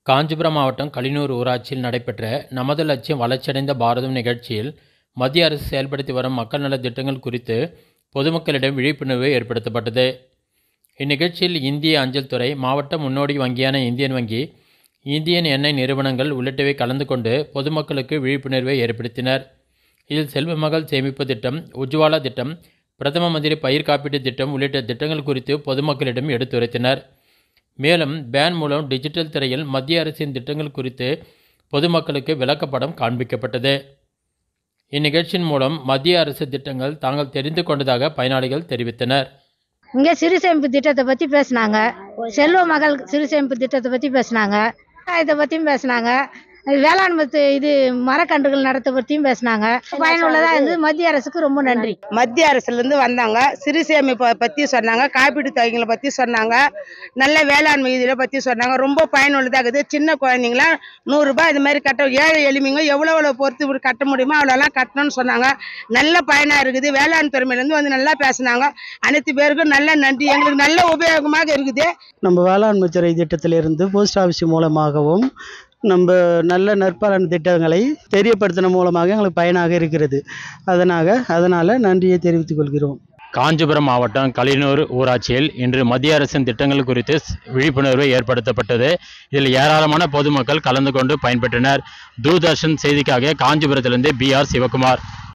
காஞ்சிபுரம் மாவட்டம் கலியனூர் ஊராட்சியில் நடைபெற்ற நமது லட்சியம் வளர்ச்சியடைந்த பாரதம் நிகழ்ச்சியில் மத்திய அரசு செயல்படுத்தி வரும் மக்கள் நலத் திட்டங்கள் குறித்து பொதுமக்களிடம் விழிப்புணர்வு ஏற்படுத்தப்பட்டது. இந்நிகழ்ச்சியில் இந்திய அஞ்சல் துறை, மாவட்ட முன்னோடி வங்கியான இந்தியன் வங்கி, இந்தியன் எண்ணெய் நிறுவனங்கள் உள்ளிட்டவை கலந்து கொண்டு பொதுமக்களுக்கு விழிப்புணர்வை ஏற்படுத்தினர். இதில் செல்வமகள் சேமிப்பு திட்டம், உஜ்வாலா திட்டம், பிரதம மந்திரி பயிர் காப்பீட்டு திட்டம் உள்ளிட்ட திட்டங்கள் குறித்து பொதுமக்களிடம் எடுத்துரைத்தனர். மேலும் பேன் மூலம் டிஜிட்டல் திரையில் மத்திய அரசின் திட்டங்கள் குறித்து பொதுமக்களுக்கு விளக்கப்படம் காண்பிக்கப்பட்டது. இந்நிகழ்ச்சியின் மூலம் மத்திய அரசு திட்டங்கள் தாங்கள் தெரிந்து கொண்டதாக பயனாளிகள் தெரிவித்தனர். இங்கே சிறு சேமிப்பு திட்டத்தை பற்றி பேசினாங்க, செல்வ மகள் சிறு சேமிப்பு திட்டத்தை பற்றி பேசினாங்க, இதை பற்றியும் பேசினாங்க, வேளாண் இது மரக்கன்றுகள் நடத்த பற்றியும் பேசினாங்க. பயனுள்ளதாக இருந்தது. மத்திய அரசுக்கு ரொம்ப நன்றி. மத்திய அரசுலேருந்து வந்தாங்க, சிறு சேமிப்பை பற்றி சொன்னாங்க, காப்பீட்டு தொகைகளை பற்றி சொன்னாங்க, நல்ல வேளாண்மை இதில் பற்றி சொன்னாங்க. ரொம்ப பயனுள்ளதாக இருக்குது. சின்ன குழந்தைங்களாம் 100 ரூபாய் இது மாதிரி கட்ட, ஏழை எளிமைங்க எவ்வளோ பொறுத்து கட்ட முடியுமோ அவ்வளோலாம் கட்டணும்னு சொன்னாங்க. நல்ல பயனாக இருக்குது. வேளாண் துறையிலேருந்து வந்து நல்லா பேசினாங்க. அனைத்து பேருக்கும் நல்ல நன்றி. எங்களுக்கு நல்ல உபயோகமாக இருக்குது. நம்ம வேளாண்மை துறை திட்டத்திலிருந்து போஸ்ட் ஆஃபீஸ் மூலமாகவும் நம்ம நல்ல நற்பலன் திட்டங்களை தெரியப்படுத்தின மூலமாக எங்களுக்கு பயனாக இருக்கிறது. அதனால் நன்றியை தெரிவித்துக் கொள்கிறோம். காஞ்சிபுரம் மாவட்டம் கலியனூர் ஊராட்சியில் இன்று மத்திய அரசின் திட்டங்கள் குறித்து விழிப்புணர்வு ஏற்படுத்தப்பட்டது. இதில் ஏராளமான பொதுமக்கள் கலந்து கொண்டு பயன்பெற்றனர். தூர்தர்ஷன் செய்திக்காக காஞ்சிபுரத்திலிருந்து BR சிவகுமார்.